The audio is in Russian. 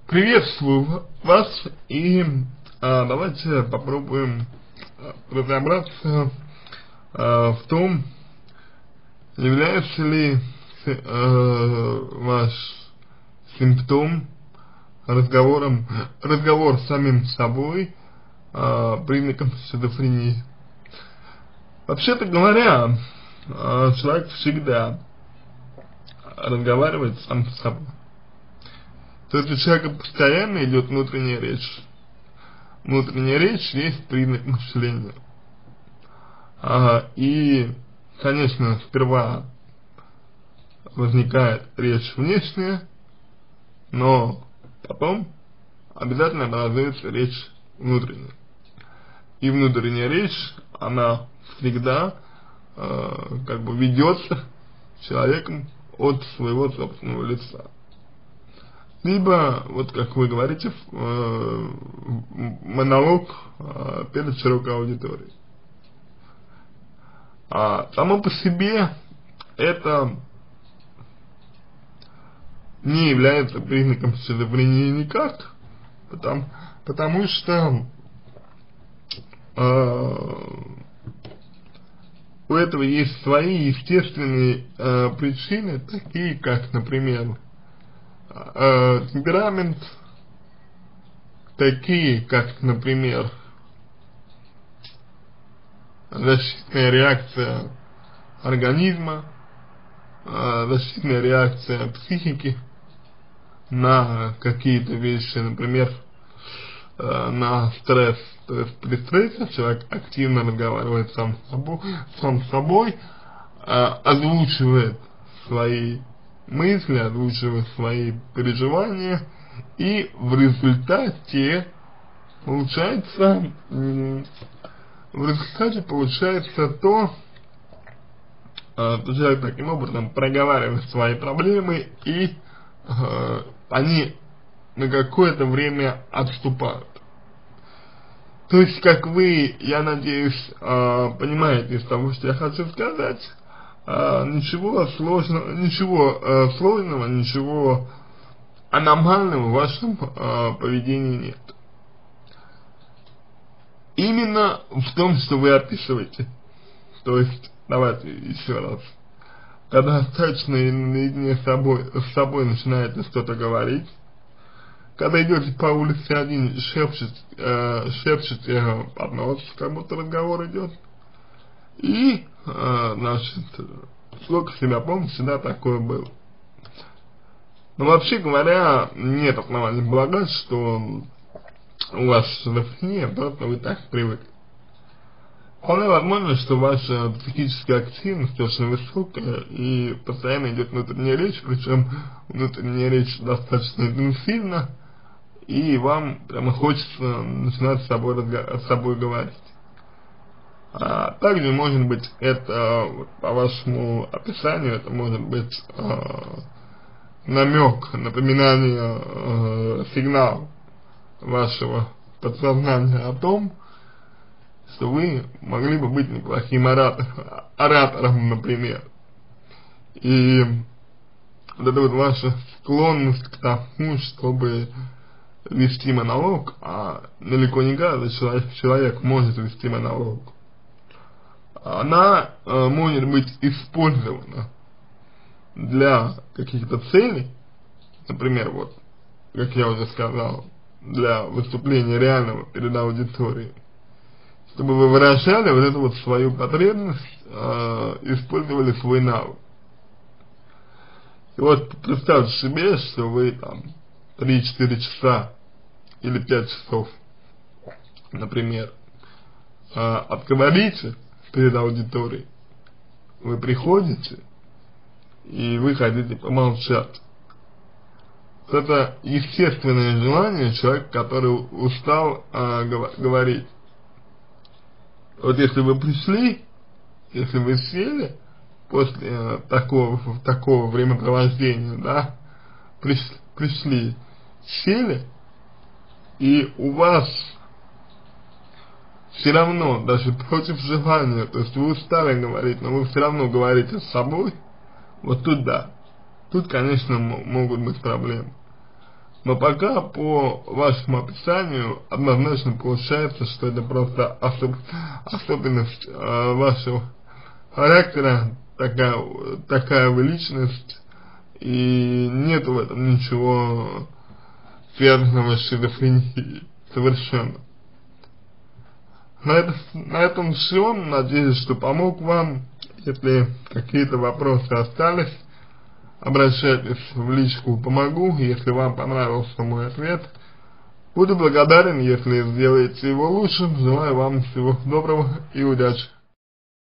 Приветствую вас и давайте попробуем разобраться в том, является ли ваш симптом разговор с самим собой признаком шизофрении. Вообще-то говоря, человек всегда разговаривает сам с собой. То есть у человека постоянно идет внутренняя речь. Внутренняя речь есть признак мышления. И, конечно, сперва возникает речь внешняя, но потом обязательно образуется речь внутренняя. И внутренняя речь, она всегда ведется человеком от своего собственного лица. Либо, вот как вы говорите, монолог перед широкой аудиторией. Само по себе это не является признаком шизофрении никак, потому что у этого есть свои естественные причины, такие как, например, темперамент, такие как, например, защитная реакция организма, защитная реакция психики на какие-то вещи, например, на стресс. То есть при стрессе человек активно разговаривает сам с собой, озвучивает свои мысли, озвучивает свои переживания, и в результате получается то, что человек таким образом проговаривает свои проблемы, и они на какое-то время отступают. То есть, как вы, я надеюсь, понимаете из того, что я хочу сказать, ничего сложного, ничего аномального в вашем поведении нет. Именно в том, что вы описываете. То есть, давайте еще раз. Когда достаточно наедине с собой начинаете что-то говорить, когда идете по улице один, шепчете под нос, как будто разговор идет, и, сколько себя помню, всегда такое было. Но вообще говоря, нет оснований полагать, что у вас шизофрения, просто вы так привыкли. Вполне возможно, что ваша психическая активность очень высокая и постоянно идет внутренняя речь, причем внутренняя речь достаточно интенсивна, и вам прямо хочется начинать с собой говорить. Также, может быть, это, по вашему описанию, это может быть намек, напоминание, сигнал вашего подсознания о том, что вы могли бы быть неплохим оратором, например. И вот эта вот ваша склонность к тому, чтобы вести монолог, далеко не каждый человек может вести монолог, она может быть использована для каких-то целей, например, вот, как я уже сказал, для выступления реального перед аудиторией, чтобы вы выражали вот эту вот свою потребность, использовали свой навык. И вот представьте себе, что вы там 3-4 часа или 5 часов, например, отговорите перед аудиторией, вы приходите и вы хотите помолчать. Это естественное желание человека, который устал говорить. Вот если вы пришли, если вы сели после такого времяпровождения, да, пришли, сели, и у вас все равно, даже против желания, то есть вы устали говорить, но вы все равно говорите с собой, вот тут да, тут, конечно, могут быть проблемы. Но пока по вашему описанию однозначно получается, что это просто особенность вашего характера, такая вы личность, и нет в этом ничего связанного с шизофренией совершенно. На этом все. Надеюсь, что помог вам. Если какие-то вопросы остались, обращайтесь в личку, помогу. Если вам понравился мой ответ, буду благодарен, если сделаете его лучшим. Желаю вам всего доброго и удачи.